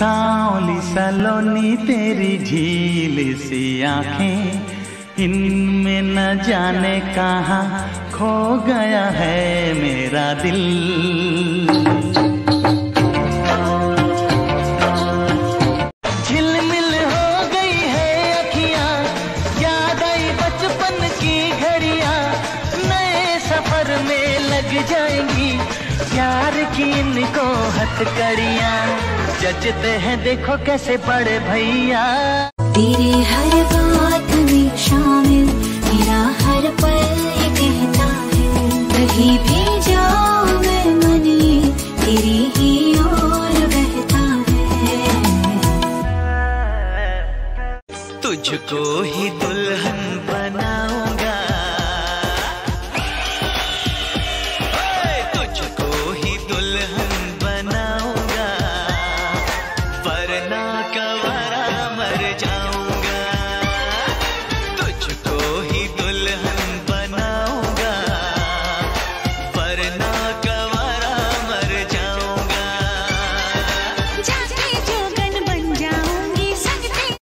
सांवली सलोनी तेरी झील सी आंखें, इनमें न जाने कहाँ खो गया है मेरा दिल। झिलमिल हो गई है अखियाँ, याद आई बचपन की घड़ियाँ, नए सफर में लग जाएंगी प्यार की इनको हथकड़ियाँ। जचते हैं देखो कैसे बड़े भैया, तेरे हर बात में शामिल मेरा हर पल ये कहता है, कहीं भी जाओ मैं मन ये तेरी ही ओर बहता है। तुझको ही दुल्हन बनाऊंगा, तुझको ही दुल्हन बनाऊंगा, वरना कवा